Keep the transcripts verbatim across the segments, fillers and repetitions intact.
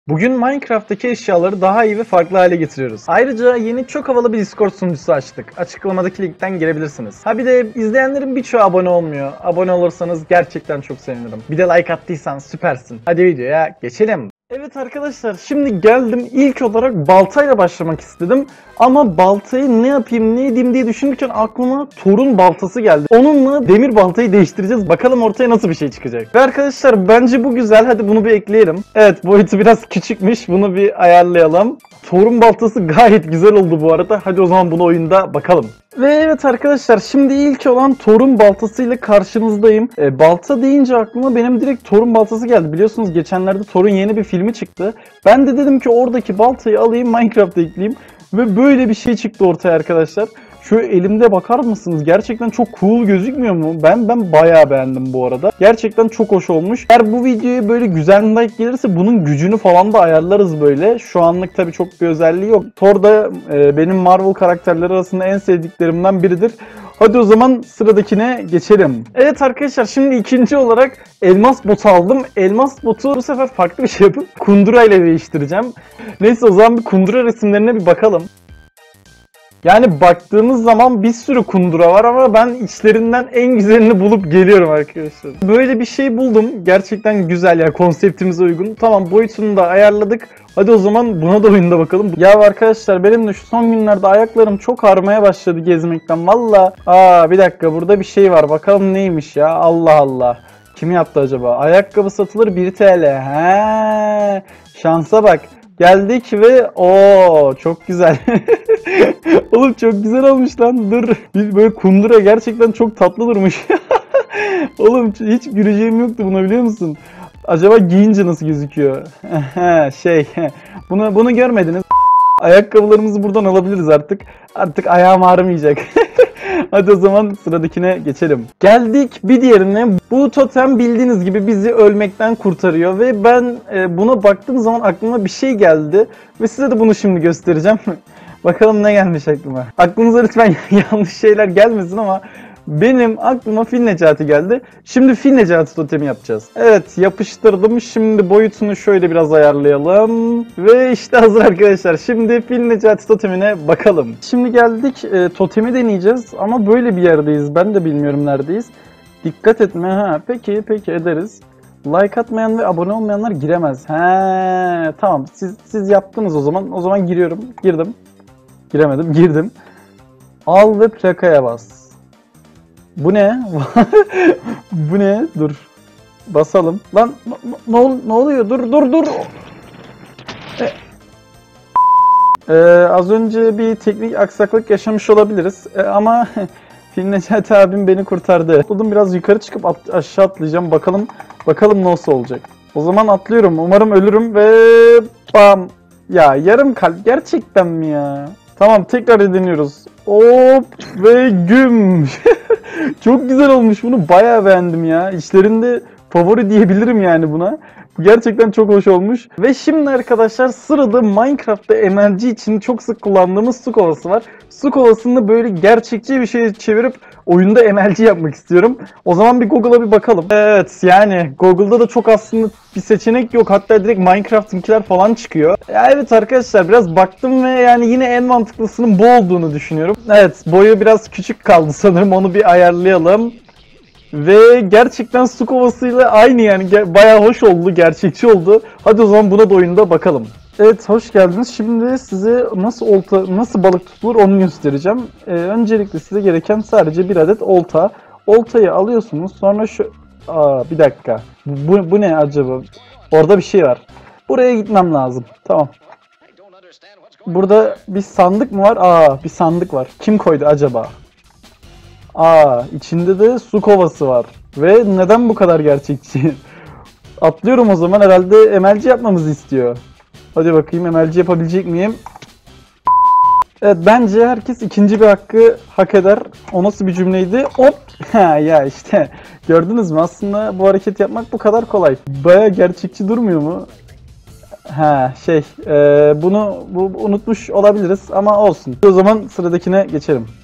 Bugün Minecraft'taki eşyaları daha iyi ve farklı hale getiriyoruz. Ayrıca yeni çok havalı bir Discord sunucusu açtık. Açıklamadaki linkten girebilirsiniz. Ha bir de izleyenlerin birçoğu abone olmuyor. Abone olursanız gerçekten çok sevinirim. Bir de like attıysan süpersin. Hadi videoya geçelim. Evet arkadaşlar, şimdi geldim, ilk olarak baltayla başlamak istedim ama baltayı ne yapayım ne edeyim diye düşünürken aklıma Thor'un baltası geldi. Onunla demir baltayı değiştireceğiz, bakalım ortaya nasıl bir şey çıkacak. Ve arkadaşlar bence bu güzel, hadi bunu bir ekleyelim. Evet, boyutu biraz küçükmüş, bunu bir ayarlayalım. Thor'un baltası gayet güzel oldu bu arada, hadi o zaman bunu oyunda bakalım. Ve evet arkadaşlar, şimdi ilk olan Thor'un baltasıyla karşınızdayım. E, balta deyince aklıma benim direkt Thor'un baltası geldi. Biliyorsunuz geçenlerde Thor'un yeni bir filmi çıktı. Ben de dedim ki oradaki baltayı alayım, Minecraft'a ekleyeyim. Ve böyle bir şey çıktı ortaya arkadaşlar. Şu elimde bakar mısınız? Gerçekten çok cool gözükmüyor mu? Ben ben bayağı beğendim bu arada. Gerçekten çok hoş olmuş. Eğer bu videoya böyle güzel bir like gelirse bunun gücünü falan da ayarlarız böyle. Şu anlık tabii çok bir özelliği yok. Thor da e, benim Marvel karakterleri arasında en sevdiklerimden biridir. Hadi o zaman sıradakine geçelim. Evet arkadaşlar, şimdi ikinci olarak elmas botu aldım. Elmas botu bu sefer farklı bir şey yapıp kundura ile değiştireceğim. Neyse, o zaman bir kundura resimlerine bir bakalım. Yani baktığımız zaman bir sürü kundura var ama ben içlerinden en güzelini bulup geliyorum arkadaşlar. Böyle bir şey buldum. Gerçekten güzel ya, konseptimize uygun. Tamam, boyutunu da ayarladık. Hadi o zaman buna da oyunda bakalım. Ya arkadaşlar, benim de şu son günlerde ayaklarım çok ağrımaya başladı gezmekten. Valla. Aa bir dakika, burada bir şey var. Bakalım neymiş ya. Allah Allah. Kim yaptı acaba? Ayakkabı satılır bir T L. He, şansa bak. Geldik ve ooo çok güzel. Oğlum çok güzel olmuş lan, dur. Böyle kundura gerçekten çok tatlı durmuş. Oğlum hiç güleceğim yoktu buna, biliyor musun? Acaba giyince nasıl gözüküyor? şey bunu bunu görmediniz. Ayakkabılarımızı buradan alabiliriz artık. Artık ayağım ağrımayacak. Hadi o zaman sıradakine geçelim. Geldik bir diğerine. Bu totem bildiğiniz gibi bizi ölmekten kurtarıyor ve ben e, buna baktığım zaman aklıma bir şey geldi ve size de bunu şimdi göstereceğim. Bakalım ne gelmiş aklıma. Aklınıza lütfen yanlış şeyler gelmesin ama benim aklıma Fil Necati geldi. Şimdi Fil Necati totemi yapacağız. Evet, yapıştırdım. Şimdi boyutunu şöyle biraz ayarlayalım. Ve işte hazır arkadaşlar. Şimdi Fil Necati totemine bakalım. Şimdi geldik e, totemi deneyeceğiz ama böyle bir yerdeyiz. Ben de bilmiyorum neredeyiz. Dikkat etme. Ha, peki peki ederiz. Like atmayan ve abone olmayanlar giremez. He, tamam. Siz siz yaptınız o zaman. O zaman giriyorum. Girdim. Giremedim. Girdim. Al ve plakaya bas. Bu ne? Bu ne? Dur. Basalım. Lan ne, ne oluyor? Dur dur dur. E, ee, az önce bir teknik aksaklık yaşamış olabiliriz. Ee, ama Fil Necati abim beni kurtardı. Buldum, biraz yukarı çıkıp at, aşağı atlayacağım. Bakalım bakalım nasıl olacak. O zaman atlıyorum. Umarım ölürüm ve bam. Ya yarım kalp gerçekten mi ya? Tamam, tekrar deniyoruz. Hop ve güm. Çok güzel olmuş, bunu bayağı beğendim ya. İçlerinde favori diyebilirim yani buna. Bu gerçekten çok hoş olmuş. Ve şimdi arkadaşlar sırada Minecraft'ta M L G için çok sık kullandığımız su kovası var. Su kovasını böyle gerçekçi bir şeye çevirip oyunda M L G yapmak istiyorum. O zaman bir Google'a bir bakalım. Evet, yani Google'da da çok aslında bir seçenek yok. Hatta direkt Minecraft'ınkiler falan çıkıyor. Ya evet arkadaşlar, biraz baktım ve yani yine en mantıklısının bu olduğunu düşünüyorum. Evet, boyu biraz küçük kaldı sanırım, onu bir ayarlayalım. Ve gerçekten su kovasıyla aynı yani, bayağı hoş oldu, gerçekçi oldu. Hadi o zaman buna da oyunda bakalım. Evet, hoş geldiniz. Şimdi size nasıl olta, nasıl balık tutulur onu göstereceğim. Ee, öncelikle size gereken sadece bir adet olta. Oltayı alıyorsunuz. Sonra şu... Aa, bir dakika. Bu, bu ne acaba? Orada bir şey var. Buraya gitmem lazım. Tamam. Burada bir sandık mı var? Aa, bir sandık var. Kim koydu acaba? Aa, içinde de su kovası var. Ve neden bu kadar gerçekçi? Atlıyorum o zaman, herhalde M L G yapmamızı istiyor. Hadi bakayım, M L G yapabilecek miyim? Evet, bence herkes ikinci bir hakkı hak eder. O nasıl bir cümleydi? Hop! Ha ya işte. Gördünüz mü? Aslında bu hareket yapmak bu kadar kolay. Baya gerçekçi durmuyor mu? Ha şey, e, bunu bu, unutmuş olabiliriz ama olsun. O zaman sıradakine geçelim.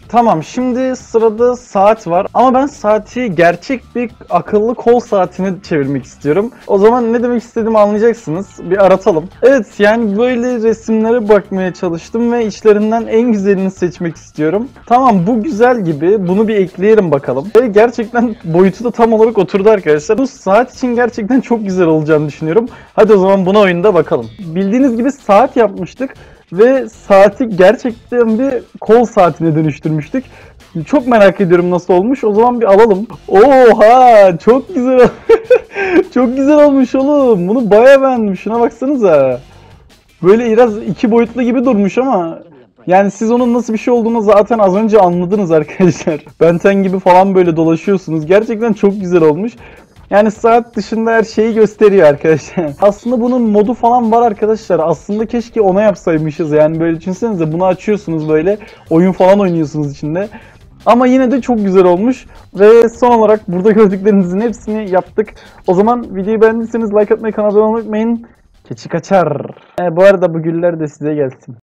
Tamam, şimdi sırada saat var ama ben saati gerçek bir akıllı kol saatine çevirmek istiyorum. O zaman ne demek istediğimi anlayacaksınız. Bir aratalım. Evet, yani böyle resimlere bakmaya çalıştım ve içlerinden en güzelini seçmek istiyorum. Tamam, bu güzel gibi. Bunu bir ekleyelim bakalım. Ve gerçekten boyutu da tam olarak oturdu arkadaşlar. Bu saat için gerçekten çok güzel olacağını düşünüyorum. Hadi o zaman buna oyunda bakalım. Bildiğiniz gibi saat yapmıştık. Ve saati gerçekten bir kol saatine dönüştürmüştük. Çok merak ediyorum nasıl olmuş. O zaman bir alalım. Oha! Çok güzel. Çok güzel olmuş oğlum. Bunu bayağı beğendim. Şuna baksanıza. Böyle biraz iki boyutlu gibi durmuş ama yani siz onun nasıl bir şey olduğunu zaten az önce anladınız arkadaşlar. Ben Ten gibi falan böyle dolaşıyorsunuz. Gerçekten çok güzel olmuş. Yani saat dışında her şeyi gösteriyor arkadaşlar. Aslında bunun modu falan var arkadaşlar. Aslında keşke ona yapsaymışız. Yani böyle düşünsenize, bunu açıyorsunuz böyle. Oyun falan oynuyorsunuz içinde. Ama yine de çok güzel olmuş. Ve son olarak burada gördüklerinizin hepsini yaptık. O zaman videoyu beğendiyseniz like atmayı, kanala abone olmayı unutmayın. Keçi kaçar. E, bu arada bu güller de size gelsin.